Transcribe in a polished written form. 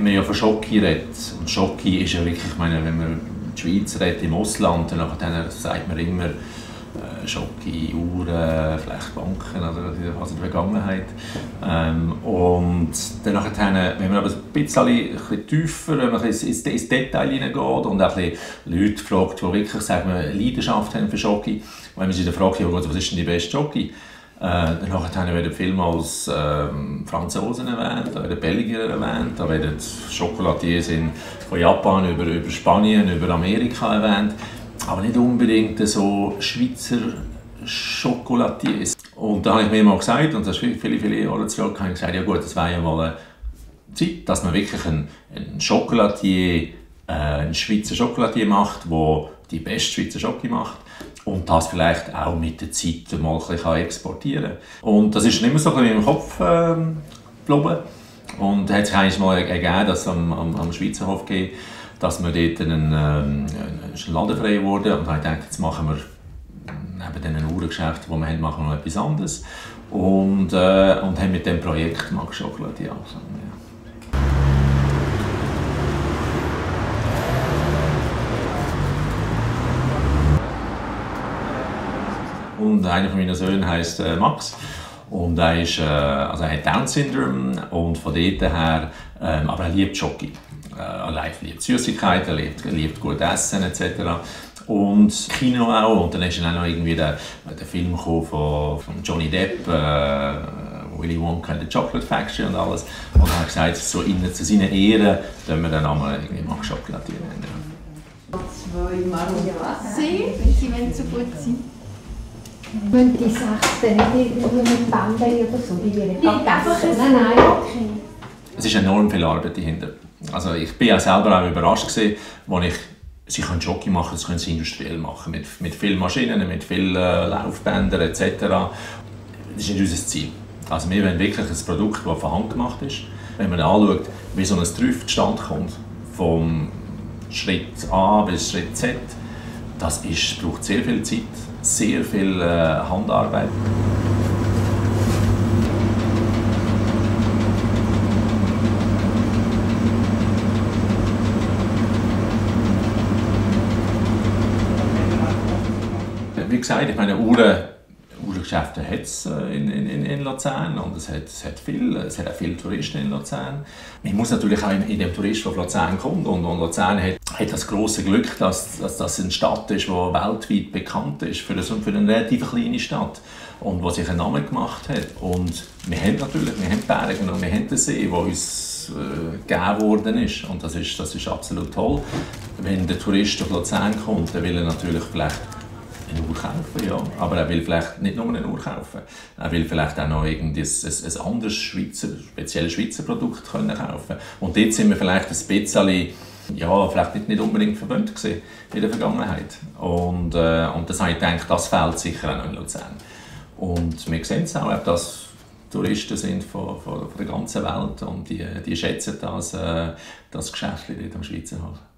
man ja von Schoki redet, und Schoki ist ja wirklich, ich meine, wenn man die Schweiz redet, im Ausland, dann sagt man immer Schoki, Uhren, vielleicht Banken, also die Vergangenheit. Und dann, wenn man aber ein bisschen tiefer, wenn man ins Detail hineingeht und auch ein bisschen Leute fragt, die wirklich, sagen wir, Leidenschaft haben für Schoki, wenn man sich dann fragt, ja, was ist denn die beste Schoki? Dann werden vielmals Franzosen erwähnt, da werden Belgier erwähnt, da werden Chocolatiers von Japan über Spanien, über Amerika erwähnt, aber nicht unbedingt so Schweizer Chocolatiers. Und da habe ich mir mal gesagt, und das ist viele Jahre zurück, habe ich gesagt, ja gut, das wäre ja mal eine Zeit, dass man wirklich einen Chocolatier, einen Schweizer Chocolatier macht, der die beste Schweizer Schoki macht. Und das vielleicht auch mit der Zeit mal ein bisschen exportieren kann. Und das ist nicht mehr so in meinem Kopf geblieben. Und es hat sich mal ergeben, dass es am Schweizer Hof geht, dass wir dort einen Laden frei wurde. Und dann habe ich gedacht, jetzt machen wir neben den Uhrengeschäften, die wir haben, machen wir noch etwas anderes. Und haben mit dem Projekt Max Chocolatier angefangen. Ja. Und einer meiner Söhne heisst Max und er hat Down-Syndrom und von dort her, aber er liebt Schoki. Er liebt Süßigkeiten, er liebt gut Essen etc. Und Kino auch. Und dann ist dann auch noch irgendwie der Film von Johnny Depp, Willy Wonka and the Chocolate Factory und alles. Und er hat gesagt, so zu seinen Ehren können wir dann einmal Max Chocolatier nennen. 2 Marokkansee, wenn sie so gut sind. Wenn die Sachen nicht irgendwo mit Bambi oder so, die werden vergessen. Nein. Okay. Es ist enorm viel Arbeit dahinter. Also ich bin ja selber auch überrascht gewesen, als sie können Schoki machen, das können sie industriell machen, mit vielen Maschinen, mit vielen Laufbändern etc. Das ist nicht unser Ziel. Also wir wollen wirklich ein Produkt, das von Hand gemacht ist. Wenn man anschaut, wie so ein Trüff zustande kommt, vom Schritt A bis Schritt Z, braucht sehr viel Zeit. Sehr viel Handarbeit. Wie gesagt, ich meine, Uhrengeschäfte hat es in Luzern und es hat auch viele Touristen in Luzern. Man muss natürlich auch in dem Tourist, der auf Luzern kommt, und Luzern hat das große Glück, dass das eine Stadt ist, die weltweit bekannt ist für eine relativ kleine Stadt und die sich einen Namen gemacht hat. Und wir haben Berge und wir haben den See, der uns gegeben worden ist. Und das ist absolut toll. Wenn der Tourist auf Luzern kommt, dann will er natürlich vielleicht eine Uhr kaufen, ja. Aber er will vielleicht nicht nur eine Uhr kaufen. Er will vielleicht auch noch ein anderes spezielles Schweizer Produkt kaufen können. Und dort sind wir vielleicht ein bisschen, ja, vielleicht nicht unbedingt verwöhnt gewesen in der Vergangenheit. Und das habe ich gedacht, das fehlt sicher auch noch in Luzern. Und wir sehen es auch, dass Touristen sind von der ganzen Welt und die schätzen das Geschäft dort am Schweizer Hof.